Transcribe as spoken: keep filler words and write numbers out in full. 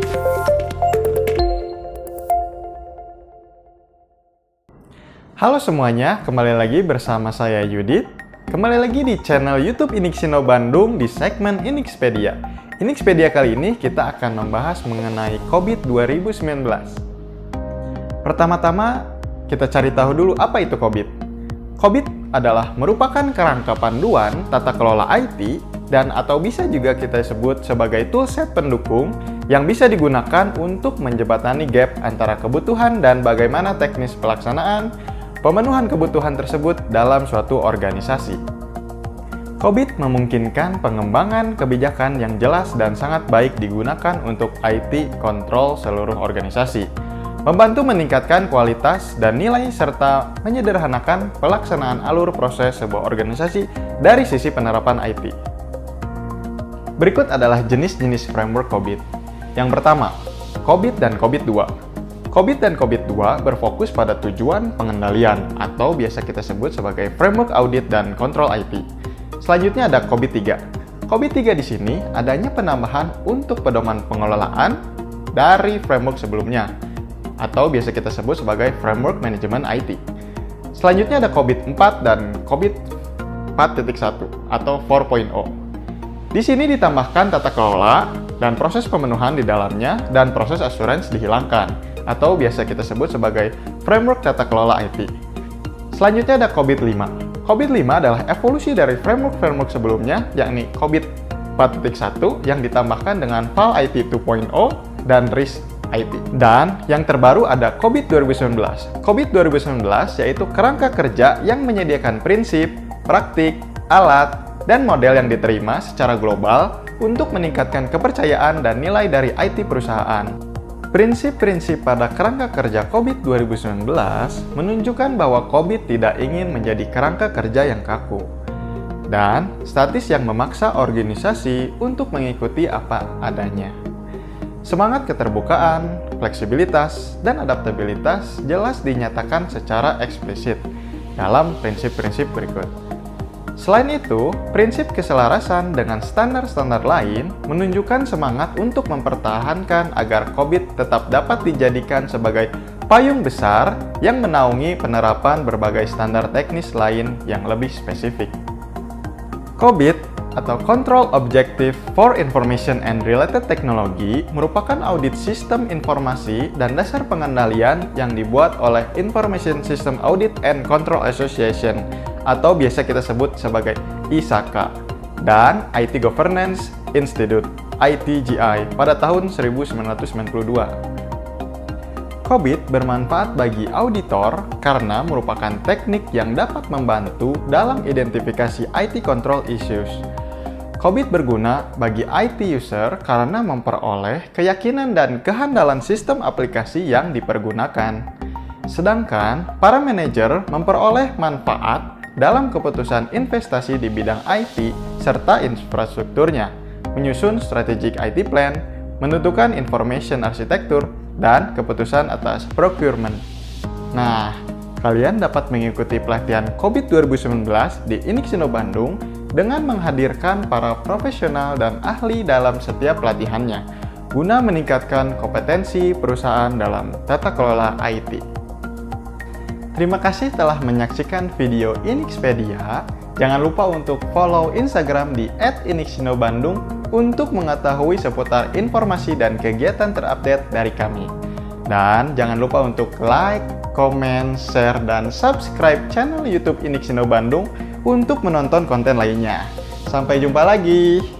Halo semuanya, kembali lagi bersama saya Yudit. Kembali lagi di channel YouTube Iniksino Bandung di segmen Inikpedia. Inikpedia kali ini kita akan membahas mengenai COVID dua ribu sembilan belas. Pertama-tama, kita cari tahu dulu apa itu COVID. COVID adalah merupakan kerangka panduan tata kelola I T dan atau bisa juga kita sebut sebagai toolset pendukung yang bisa digunakan untuk menjembatani gap antara kebutuhan dan bagaimana teknis pelaksanaan pemenuhan kebutuhan tersebut dalam suatu organisasi. COVID memungkinkan pengembangan kebijakan yang jelas dan sangat baik digunakan untuk I T kontrol seluruh organisasi, membantu meningkatkan kualitas dan nilai serta menyederhanakan pelaksanaan alur proses sebuah organisasi dari sisi penerapan I T. Berikut adalah jenis-jenis framework COVID. Yang pertama, COVID dan COVID dua. COVID dan COVID dua berfokus pada tujuan pengendalian atau biasa kita sebut sebagai framework audit dan kontrol I T. Selanjutnya ada COVID tiga. COVID tiga di sini adanya penambahan untuk pedoman pengelolaan dari framework sebelumnya atau biasa kita sebut sebagai framework manajemen I T. Selanjutnya ada COVID empat dan COVID empat titik satu atau empat titik nol. Di sini ditambahkan tata kelola dan proses pemenuhan di dalamnya dan proses assurance dihilangkan atau biasa kita sebut sebagai framework tata kelola I T. Selanjutnya ada COVID lima. COVID lima adalah evolusi dari framework-framework sebelumnya, yakni COVID empat titik satu yang ditambahkan dengan F A L I T dua titik nol dan RISC I T. Dan yang terbaru ada COVID dua ribu sembilan belas. COVID dua ribu sembilan belas yaitu kerangka kerja yang menyediakan prinsip, praktik, alat, dan model yang diterima secara global untuk meningkatkan kepercayaan dan nilai dari I T perusahaan. Prinsip-prinsip pada kerangka kerja COVID dua ribu sembilan belas menunjukkan bahwa COVID tidak ingin menjadi kerangka kerja yang kaku dan statis yang memaksa organisasi untuk mengikuti apa adanya. Semangat keterbukaan, fleksibilitas, dan adaptabilitas jelas dinyatakan secara eksplisit dalam prinsip-prinsip berikut. Selain itu, prinsip keselarasan dengan standar-standar lain menunjukkan semangat untuk mempertahankan agar COVID tetap dapat dijadikan sebagai payung besar yang menaungi penerapan berbagai standar teknis lain yang lebih spesifik. COVID atau Control Objective for Information and Related Technology merupakan audit sistem informasi dan dasar pengendalian yang dibuat oleh Information System Audit and Control Association atau biasa kita sebut sebagai I S A C A dan I T Governance Institute I T G I pada tahun seribu sembilan ratus sembilan puluh dua. COVID bermanfaat bagi auditor karena merupakan teknik yang dapat membantu dalam identifikasi I T control issues. COVID berguna bagi I T user karena memperoleh keyakinan dan kehandalan sistem aplikasi yang dipergunakan. Sedangkan para manajer memperoleh manfaat dalam keputusan investasi di bidang I T serta infrastrukturnya, menyusun strategic I T plan, menentukan information architecture, dan keputusan atas procurement. Nah, kalian dapat mengikuti pelatihan COVID dua ribu sembilan belas di Iniksino Bandung dengan menghadirkan para profesional dan ahli dalam setiap pelatihannya, guna meningkatkan kompetensi perusahaan dalam tata kelola I T. Terima kasih telah menyaksikan video Inikpedia. Jangan lupa untuk follow Instagram di et iniksino bandung untuk mengetahui seputar informasi dan kegiatan terupdate dari kami. Dan jangan lupa untuk like, comment, share, dan subscribe channel YouTube Iniksino Bandung untuk menonton konten lainnya. Sampai jumpa lagi!